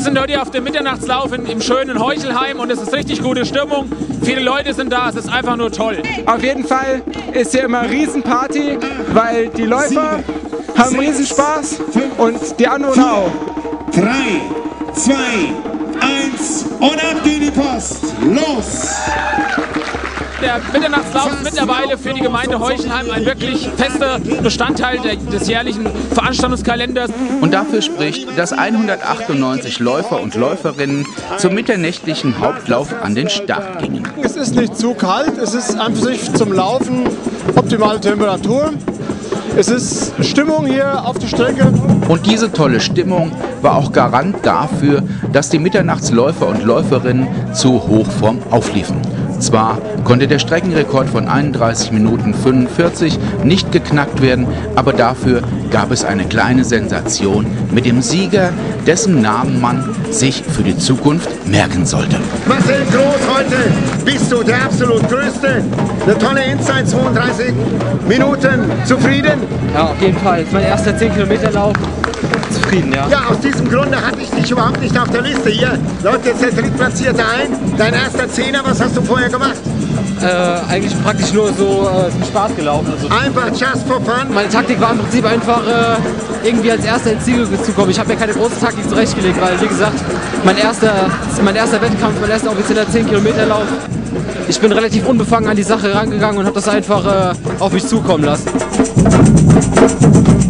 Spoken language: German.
sind heute auf dem Mitternachtslauf im schönen Heuchelheim und es ist richtig gute Stimmung. Viele Leute sind da, es ist einfach nur toll. Auf jeden Fall ist hier immer Riesenparty, weil die Läufer haben Riesenspaß und die Anwohner auch. 3, 2, 1 und ab geht die Post. Los! Der Mitternachtslauf ist mittlerweile für die Gemeinde Heuchelheim ein wirklich fester Bestandteil des jährlichen Veranstaltungskalenders. Und dafür spricht, dass 198 Läufer und Läuferinnen zum mitternächtlichen Hauptlauf an den Start gingen. Es ist nicht zu kalt, es ist an sich zum Laufen optimale Temperatur. Es ist Stimmung hier auf der Strecke. Und diese tolle Stimmung war auch Garant dafür, dass die Mitternachtsläufer und Läuferinnen zu Hochform aufliefen. Zwar konnte der Streckenrekord von 31 Minuten 45 nicht geknackt werden, aber dafür gab es eine kleine Sensation mit dem Sieger, dessen Namen man sich für die Zukunft merken sollte. Marcel Groß, heute bist du der absolut Größte. Eine tolle Inside, 32 Minuten. Zufrieden? Ja, auf jeden Fall. Das ist mein erster 10-Kilometer-Lauf. Zufrieden, ja. Ja, aus diesem Grunde hatte ich dich überhaupt nicht auf der Liste. Hier läuft jetzt der Drittplatzierte ein. Dein erster Zehner, was hast du vorher gemacht? Eigentlich praktisch nur so zum Spaß gelaufen. Also einfach just for fun? Meine Taktik war im Prinzip einfach irgendwie als Erster ins Ziel zu kommen. Ich habe mir keine große Taktik zurechtgelegt, weil wie gesagt, mein erster Wettkampf, mein erster offizieller 10-Kilometer-Lauf. Ich bin relativ unbefangen an die Sache rangegangen und habe das einfach auf mich zukommen lassen.